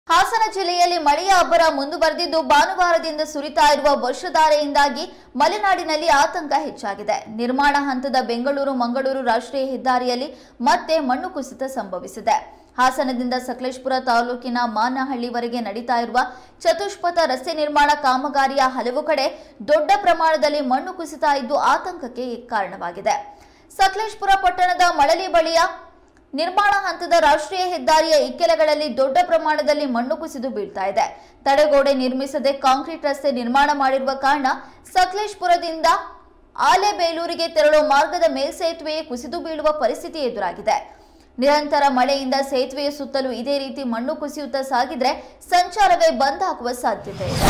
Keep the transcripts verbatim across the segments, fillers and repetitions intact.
ಹಾಸನ ಜಿಲ್ಲೆಯಲ್ಲಿ ಮಳೆಯ ಅಬ್ಬರ ಮುಂದುವರೆದಿದ್ದು ಭಾನುವಾರದಿಂದ ಸುರಿತಾ ಇರುವ ವರ್ಷಧಾರೆಯಿಂದಾಗಿ ಮಲೆನಾಡಿನಲ್ಲಿ ಆತಂಕ ಹೆಚ್ಚಾಗಿದೆ. ನಿರ್ಮಾಣ ಹಂತದ ಬೆಂಗಳೂರು ಮಂಗಳೂರು ರಾಷ್ಟ್ರೀಯ ಹೆದ್ದಾರಿಯಲ್ಲಿ ಮತ್ತೆ ಮಣ್ಣು ಕುಸಿತ ಸಂಭವಿಸಿದೆ. ಹಾಸನದಿಂದ ಸಕಲೇಶಪುರ ತಾಲೂಕಿನ ಮಾನಹಳ್ಳಿವರೆಗೆ ನಡೀತಾ ಇರುವ ಚತುಷ್ಪಥ ರಸ್ತೆ ನಿರ್ಮಾಣ ಕಾಮಗಾರಿಯ ಹಲವು ಕಡೆ ದೊಡ್ಡ ಪ್ರಮಾಣದಲ್ಲಿ ಮಣ್ಣು ಕುಸಿತ ಇದ್ದು ಆತಂಕಕ್ಕೆ ಕಾರಣವಾಗಿದೆ. ಸಕಲೇಶಪುರ ಪಟ್ಟಣದ ಮಳಲಿ ಬಳಿಯ ನಿರ್ಮಾಣ ಹಂತದ ರಾಷ್ಟ್ರೀಯ ಹೆದ್ದಾರಿಯ ಇಕ್ಕೆಲಗಳಲ್ಲಿ ದೊಡ್ಡ ಪ್ರಮಾಣದಲ್ಲಿ ಮಣ್ಣು ಕುಸಿದು ಬೀಳ್ತಾ ಇದೆ. ತಡೆಗೋಡೆ ನಿರ್ಮಿಸದೆ ಕಾಂಕ್ರೀಟ್ ರಸ್ತೆ ನಿರ್ಮಾಣ ಮಾಡಿರುವ ಕಾರಣ ಸಕಲೇಶಪುರದಿಂದ ಆಲೆಬೇಲೂರಿಗೆ ತೆರಳುವ ಮಾರ್ಗದ ಮೇಲ್ಸೇತುವೆಯೇ ಕುಸಿದು ಬೀಳುವ ಪರಿಸ್ಥಿತಿ ಎದುರಾಗಿದೆ. ನಿರಂತರ ಮಳೆಯಿಂದ ಸೇತುವೆಯ ಸುತ್ತಲೂ ಇದೇ ರೀತಿ ಮಣ್ಣು ಕುಸಿಯುತ್ತಾ ಸಾಗಿದ್ರೆ ಸಂಚಾರವೇ ಬಂದ್ ಆಗುವ ಸಾಧ್ಯತೆ ಇದೆ.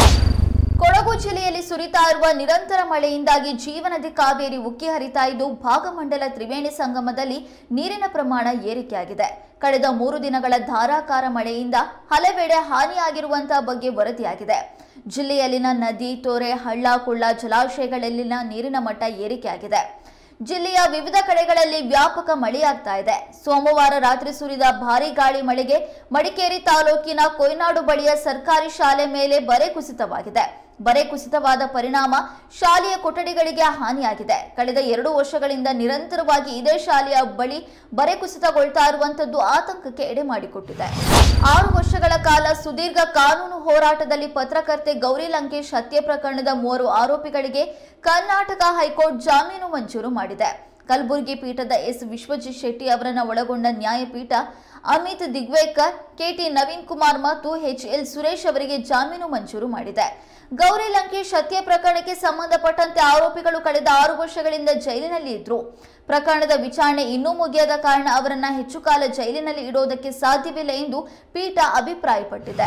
ಕೊಡಗು ಜಿಲ್ಲೆಯಲ್ಲಿ ಸುರಿತಾ ಇರುವ ನಿರಂತರ ಮಳೆಯಿಂದಾಗಿ ಜೀವನದಿ ಕಾವೇರಿ ಉಕ್ಕಿ ಹರಿತಾ ಇದ್ದು ಭಾಗಮಂಡಲ ತ್ರಿವೇಣಿ ಸಂಗಮದಲ್ಲಿ ನೀರಿನ ಪ್ರಮಾಣ ಏರಿಕೆಯಾಗಿದೆ. ಕಳೆದ ಮೂರು ದಿನಗಳ ಧಾರಾಕಾರ ಮಳೆಯಿಂದ ಹಲವೆಡೆ ಹಾನಿಯಾಗಿರುವಂತಹ ಬಗ್ಗೆ ವರದಿಯಾಗಿದೆ. ಜಿಲ್ಲೆಯಲ್ಲಿನ ನದಿ, ತೊರೆ, ಹಳ್ಳ ಕೊಳ್ಳ, ಜಲಾಶಯಗಳಲ್ಲಿನ ನೀರಿನ ಮಟ್ಟ ಏರಿಕೆಯಾಗಿದೆ. ಜಿಲ್ಲೆಯ ವಿವಿಧ ಕಡೆಗಳಲ್ಲಿ ವ್ಯಾಪಕ ಮಳೆಯಾಗ್ತಾ ಇದೆ. ಸೋಮವಾರ ರಾತ್ರಿ ಸುರಿದ ಭಾರೀ ಗಾಳಿ ಮಳೆಗೆ ಮಡಿಕೇರಿ ತಾಲೂಕಿನ ಕೊಯ್ನಾಡು ಬಳಿಯ ಸರ್ಕಾರಿ ಶಾಲೆ ಮೇಲೆ ಬರೆ ಕುಸಿತವಾಗಿದೆ. ಬರೆ ಕುಸಿತವಾದ ಪರಿಣಾಮ ಶಾಲೆಯ ಕೊಠಡಿಗಳಿಗೆ ಹಾನಿಯಾಗಿದೆ. ಕಳೆದ ಎರಡು ವರ್ಷಗಳಿಂದ ನಿರಂತರವಾಗಿ ಇದೇ ಶಾಲೆಯ ಬಳಿ ಬರೆ ಕುಸಿತಗೊಳ್ತಾ ಇರುವಂತದ್ದು ಆತಂಕಕ್ಕೆ ಎಡೆ ಮಾಡಿಕೊಟ್ಟಿದೆ. ಆರು ವರ್ಷಗಳ ಕಾಲ ಸುದೀರ್ಘ ಕಾನೂನು ಹೋರಾಟದಲ್ಲಿ ಪತ್ರಕರ್ತೆ ಗೌರಿ ಲಂಕೇಶ್ ಹತ್ಯೆ ಪ್ರಕರಣದ ಮೂವರು ಆರೋಪಿಗಳಿಗೆ ಕರ್ನಾಟಕ ಹೈಕೋರ್ಟ್ ಜಾಮೀನು ಮಂಜೂರು ಮಾಡಿದೆ. ಕಲಬುರಗಿ ಪೀಠದ ಎಸ್ ವಿಶ್ವಜಿತ್ ಶೆಟ್ಟಿ ಅವರನ್ನು ಒಳಗೊಂಡ ನ್ಯಾಯಪೀಠ ಅಮಿತ್ ದಿಗ್ವೇಕರ್, ಕೆಟಿ ನವೀನ್ ಕುಮಾರ್ ಮತ್ತು ಎಚ್ ಎಲ್ ಸುರೇಶ್ ಅವರಿಗೆ ಜಾಮೀನು ಮಂಜೂರು ಮಾಡಿದೆ. ಗೌರಿ ಲಂಕೇಶ್ ಹತ್ಯೆ ಪ್ರಕರಣಕ್ಕೆ ಸಂಬಂಧಪಟ್ಟಂತೆ ಆರೋಪಿಗಳು ಕಳೆದ ಆರು ವರ್ಷಗಳಿಂದ ಜೈಲಿನಲ್ಲಿ ಇದ್ರು. ಪ್ರಕರಣದ ವಿಚಾರಣೆ ಇನ್ನೂ ಮುಗಿಯದ ಕಾರಣ ಅವರನ್ನ ಹೆಚ್ಚು ಕಾಲ ಜೈಲಿನಲ್ಲಿ ಇಡೋದಕ್ಕೆ ಸಾಧ್ಯವಿಲ್ಲ ಎಂದು ಪೀಠ ಅಭಿಪ್ರಾಯಪಟ್ಟಿದೆ.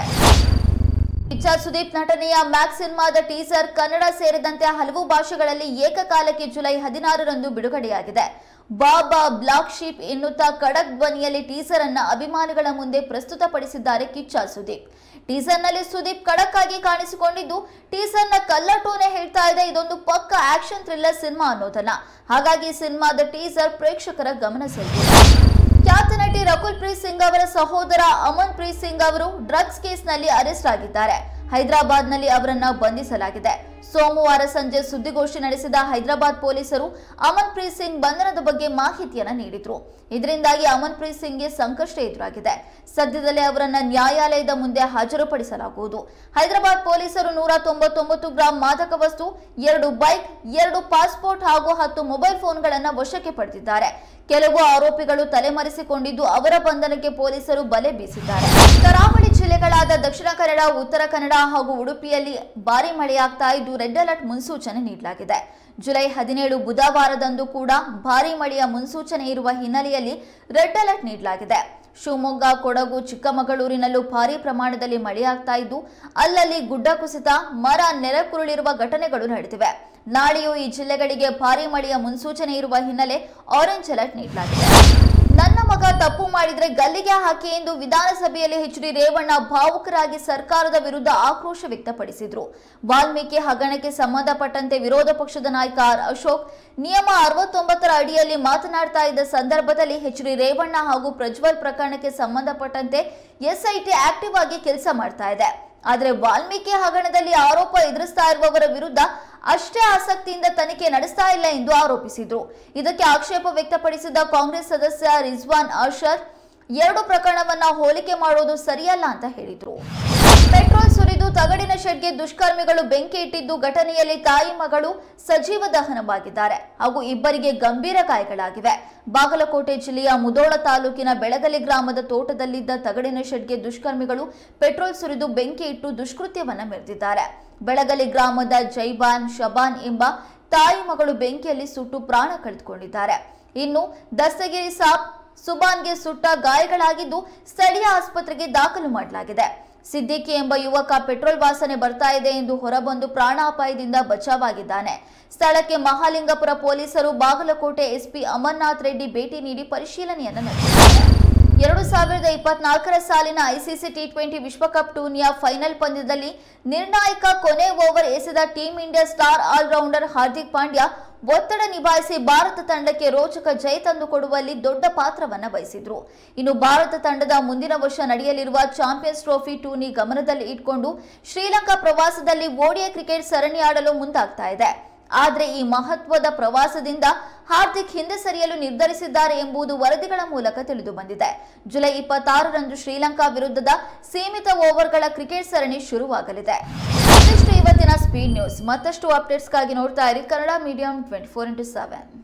ಕಿಚ್ಚ ಸುದೀಪ್ ನಟನೆಯ ಮ್ಯಾಕ್ಸ್ ಸಿನಿಮಾದ ಟೀಸರ್ ಕನ್ನಡ ಸೇರಿದಂತೆ ಹಲವು ಭಾಷೆಗಳಲ್ಲಿ ಏಕಕಾಲಕ್ಕೆ ಜುಲೈ ಹದಿನಾರರಂದು ಬಿಡುಗಡೆಯಾಗಿದೆ. ಬಾಬಾ ಬ್ಲಾಕ್ ಶೀಪ್ ಎನ್ನುತ್ತಾ ಖಡಕ್ ಧ್ವನಿಯಲ್ಲಿ ಟೀಸರ್ ಅನ್ನ ಅಭಿಮಾನಿಗಳ ಮುಂದೆ ಪ್ರಸ್ತುತಪಡಿಸಿದ್ದಾರೆ ಕಿಚ್ಚ ಸುದೀಪ್. ಟೀಸರ್ ನಲ್ಲಿ ಸುದೀಪ್ ಖಡಕ್ ಆಗಿ ಕಾಣಿಸಿಕೊಂಡಿದ್ದು ಟೀಸರ್ ನ ಕಲ್ಲಟೋನೆ ಹೇಳ್ತಾ ಇದೆ ಇದೊಂದು ಪಕ್ಕ ಆಕ್ಷನ್ ಥ್ರಿಲ್ಲರ್ ಸಿನಿಮಾ ಅನ್ನೋದನ್ನ. ಹಾಗಾಗಿ ಸಿನಿಮಾದ ಟೀಸರ್ ಪ್ರೇಕ್ಷಕರ ಗಮನ ಸೆಳೆದಿದೆ. ಖ್ಯಾತ ನಟಿ ರಕುಲ್ ಪ್ರೀತ್ ಸಿಂಗ್ ಅವರ ಸಹೋದರ ಅಮನ್ ಪ್ರೀತ್ ಸಿಂಗ್ ಅವರು ಡ್ರಗ್ಸ್ ಕೇಸ್ನಲ್ಲಿ ಅರೆಸ್ಟ್ ಆಗಿದ್ದಾರೆ. ಹೈದರಾಬಾದ್ ನಲ್ಲಿ ಅವರನ್ನ ಬಂಧಿಸಲಾಗಿದೆ. ಸೋಮವಾರ ಸಂಜೆ ಸುದ್ದಿಗೋಷ್ಠಿ ನಡೆಸಿದ ಹೈದರಾಬಾದ್ ಪೊಲೀಸರು ಅಮನ್ ಪ್ರೀತ್ ಸಿಂಗ್ ಬಂಧನದ ಬಗ್ಗೆ ಮಾಹಿತಿಯನ್ನ ನೀಡಿದ್ರು. ಇದರಿಂದಾಗಿ ಅಮನ್ ಪ್ರೀತ್ ಸಿಂಗ್ಗೆ ಸಂಕಷ್ಟ ಎದುರಾಗಿದೆ. ಸದ್ಯದಲ್ಲೇ ಅವರನ್ನ ನ್ಯಾಯಾಲಯದ ಮುಂದೆ ಹಾಜರುಪಡಿಸಲಾಗುವುದು. ಹೈದರಾಬಾದ್ ಪೊಲೀಸರು ನೂರ ತೊಂಬತ್ತೊಂಬತ್ತು ಗ್ರಾಂ ಮಾದಕ ವಸ್ತು, ಎರಡು ಬೈಕ್, ಎರಡು ಪಾಸ್ಪೋರ್ಟ್ ಹಾಗೂ ಹತ್ತು ಮೊಬೈಲ್ ಫೋನ್ಗಳನ್ನ ವಶಕ್ಕೆ ಪಡೆದಿದ್ದಾರೆ. ಕೆಲವು ಆರೋಪಿಗಳು ತಲೆಮರೆಸಿಕೊಂಡಿದ್ದು ಅವರ ಬಂಧನಕ್ಕೆ ಪೊಲೀಸರು ಬಲೆ ಬೀಸಿದ್ದಾರೆ. ಕರಾವಳಿ ಜಿಲ್ಲೆಗಳಾದ ದಕ್ಷಿಣ ಕನ್ನಡ, ಉತ್ತರ ಕನ್ನಡ ಹಾಗೂ ಉಡುಪಿಯಲ್ಲಿ ಭಾರೀ ಮಳೆಯಾಗ್ತಾ ಇದ್ದು ರೆಡ್ ಅಲರ್ಟ್ ಮುನ್ಸೂಚನೆ ನೀಡಲಾಗಿದೆ. ಜುಲೈ ಹದಿನೇಳು ಬುಧವಾರದಂದು ಕೂಡ ಭಾರೀ ಮಳೆಯ ಮುನ್ಸೂಚನೆ ಇರುವ ಹಿನ್ನೆಲೆಯಲ್ಲಿ ರೆಡ್ ಅಲರ್ಟ್ ನೀಡಲಾಗಿದೆ. ಶಿವಮೊಗ್ಗ, ಕೊಡಗು, ಚಿಕ್ಕಮಗಳೂರಿನಲ್ಲೂ ಭಾರೀ ಪ್ರಮಾಣದಲ್ಲಿ ಮಳೆಯಾಗ್ತಾ ಇದ್ದು ಅಲ್ಲಲ್ಲಿ ಗುಡ್ಡ ಕುಸಿತ, ಮರ ನೆಲಕ್ಕುರುಳಿರುವ ಘಟನೆಗಳು ನಡೆದಿವೆ. ನಾಳೆಯೂ ಈ ಜಿಲ್ಲೆಗಳಿಗೆ ಭಾರೀ ಮಳೆಯ ಮುನ್ಸೂಚನೆ ಇರುವ ಹಿನ್ನೆಲೆ ಆರೆಂಜ್ ಅಲರ್ಟ್ ನೀಡಲಾಗಿದೆ. ನನ್ನ ಮಗ ತಪ್ಪು ಮಾಡಿದ್ರೆ ಗಲ್ಲಿಗೆ ಹಾಕಿ ಎಂದು ವಿಧಾನಸಭೆಯಲ್ಲಿ ಎಚ್ ಡಿ ರೇವಣ್ಣ ಭಾವುಕರಾಗಿ ಸರ್ಕಾರದ ವಿರುದ್ಧ ಆಕ್ರೋಶ ವ್ಯಕ್ತಪಡಿಸಿದ್ರು. ವಾಲ್ಮೀಕಿ ಹಗರಣಕ್ಕೆ ಸಂಬಂಧಪಟ್ಟಂತೆ ವಿರೋಧ ಪಕ್ಷದ ನಾಯಕ ಆರ್ ಅಶೋಕ್ ನಿಯಮ ಅರವತ್ತೊಂಬತ್ತರ ಅಡಿಯಲ್ಲಿ ಮಾತನಾಡ್ತಾ ಇದ್ದ ಸಂದರ್ಭದಲ್ಲಿ ಎಚ್ ಡಿ ರೇವಣ್ಣ ಹಾಗೂ ಪ್ರಜ್ವಲ್ ಪ್ರಕರಣಕ್ಕೆ ಸಂಬಂಧಪಟ್ಟಂತೆ ಎಸ್ಐಟಿ ಆಕ್ಟಿವ್ ಆಗಿ ಕೆಲಸ ಮಾಡ್ತಾ ಇದೆ. ಆದರೆ ವಾಲ್ಮೀಕಿ ಹಗರಣದಲ್ಲಿ ಆರೋಪ ಎದುರಿಸ್ತಾ ಇರುವವರ ವಿರುದ್ಧ ಅಷ್ಟೇ ಆಸಕ್ತಿಯಿಂದ ತನಿಖೆ ನಡೆಸ್ತಾ ಇಲ್ಲ ಎಂದು ಆರೋಪಿಸಿದ್ರು. ಇದಕ್ಕೆ ಆಕ್ಷೇಪ ವ್ಯಕ್ತಪಡಿಸಿದ ಕಾಂಗ್ರೆಸ್ ಸದಸ್ಯ ರಿಜ್ವಾನ್ ಅರ್ಷದ್ ಎರಡು ಪ್ರಕರಣವನ್ನ ಹೋಲಿಕೆ ಮಾಡೋದು ಸರಿಯಲ್ಲ ಅಂತ ಹೇಳಿದ್ರು. ಪೆಟ್ರೋಲ್ ಸುರಿದು ತಗಡಿನ ಶೆಡ್ಗೆ ದುಷ್ಕರ್ಮಿಗಳು ಬೆಂಕಿ ಇಟ್ಟಿದ್ದು ಘಟನೆಯಲ್ಲಿ ತಾಯಿ ಮಗಳು ಸಜೀವ ದಹನವಾಗಿದ್ದಾರೆ ಹಾಗೂ ಇಬ್ಬರಿಗೆ ಗಂಭೀರ ಗಾಯಗಳಾಗಿವೆ. ಬಾಗಲಕೋಟೆ ಜಿಲ್ಲೆಯ ಮುಧೋಳ ತಾಲೂಕಿನ ಬೆಳಗಲಿ ಗ್ರಾಮದ ತೋಟದಲ್ಲಿದ್ದ ತಗಡಿನ ಶೆಡ್ಗೆ ದುಷ್ಕರ್ಮಿಗಳು ಪೆಟ್ರೋಲ್ ಸುರಿದು ಬೆಂಕಿ ಇಟ್ಟು ದುಷ್ಕೃತ್ಯವನ್ನ ಮೆರೆದಿದ್ದಾರೆ. ಬೆಳಗಲಿ ಗ್ರಾಮದ ಜೈಬಾನ್ ಶಬಾನ್ ಎಂಬ ತಾಯಿ ಮಗಳು ಬೆಂಕಿಯಲ್ಲಿ ಸುಟ್ಟು ಪ್ರಾಣ ಕಳೆದುಕೊಂಡಿದ್ದಾರೆ. ಇನ್ನು ದಸ್ತಗಿರಿ ಸಾಬ್ ಸುಬಾನ್ಗೆ ಸುಟ್ಟ ಗಾಯಗಳಾಗಿದ್ದು ಸ್ಥಳೀಯ ಆಸ್ಪತ್ರೆಗೆ ದಾಖಲು ಮಾಡಲಾಗಿದೆ. ಸಿದ್ದಿಕಿ ಎಂಬ ಯುವಕ ಪೆಟ್ರೋಲ್ ವಾಸನೆ ಬರ್ತಾ ಇದೆ ಎಂದು ಹೊರಬಂದು ಪ್ರಾಣಾಪಾಯದಿಂದ ಬಚಾವಾಗಿದ್ದಾನೆ. ಸ್ಥಳಕ್ಕೆ ಮಹಾಲಿಂಗಪುರ ಪೊಲೀಸರು, ಬಾಗಲಕೋಟೆ ಎಸ್ಪಿ ಅಮರ್ನಾಥ್ ರೆಡ್ಡಿ ಭೇಟಿ ನೀಡಿ ಪರಿಶೀಲನೆಯನ್ನು ನಡೆಸಿದ್ದಾರೆ. ಎರಡು ಸಾವಿರದ ಇಪ್ಪತ್ನಾಲ್ಕರ ಸಾಲಿನ ಐಸಿಸಿ ಟಿ ಟ್ವೆಂಟಿ ವಿಶ್ವಕಪ್ ಟೂರ್ನಿಯ ಫೈನಲ್ ಪಂದ್ಯದಲ್ಲಿ ನಿರ್ಣಾಯಕ ಕೊನೆ ಓವರ್ ಎಸೆದ team India star allrounder Hardik Pandya ಒತ್ತಡ ನಿಭಾಯಿಸಿ ಭಾರತ ತಂಡಕ್ಕೆ ರೋಚಕ ಜಯ ತಂದುಕೊಡುವಲ್ಲಿ ದೊಡ್ಡ ಪಾತ್ರವನ್ನ ವಹಿಸಿದ್ರು. ಇನ್ನು ಭಾರತ ತಂಡದ ಮುಂದಿನ ವರ್ಷ ನಡೆಯಲಿರುವ ಚಾಂಪಿಯನ್ಸ್ ಟ್ರೋಫಿ ಟೂರ್ನಿ ಗಮನದಲ್ಲಿ ಇಟ್ಕೊಂಡು ಶ್ರೀಲಂಕಾ ಪ್ರವಾಸದಲ್ಲಿ ಓಡಿಐ ಕ್ರಿಕೆಟ್ ಸರಣಿ ಆಡಲು ಮುಂದಾಗ್ತಾ ಇದೆ. ಆದರೆ ಈ ಮಹತ್ವದ ಪ್ರವಾಸದಿಂದ ಹಾರ್ದಿಕ್ ಹಿಂದೆ ಸರಿಯಲು ನಿರ್ಧರಿಸಿದ್ದಾರೆ ಎಂಬುದು ವರದಿಗಳ ಮೂಲಕ ತಿಳಿದು ಬಂದಿದೆ. ಜುಲೈ ಇಪ್ಪತ್ತಾರರಂದು ಶ್ರೀಲಂಕಾ ವಿರುದ್ಧದ ಸೀಮಿತ ಓವರ್ಗಳ ಕ್ರಿಕೆಟ್ ಸರಣಿ ಶುರುವಾಗಲಿದೆ. ಇದಿಷ್ಟು ಇವತ್ತಿನ ಸ್ಪೀಡ್ ನ್ಯೂಸ್. ಮತ್ತಷ್ಟು ಅಪ್ಡೇಟ್ಸ್ಗಾಗಿ ನೋಡ್ತಾ ಇರಿ Kannada medium twenty four into seven.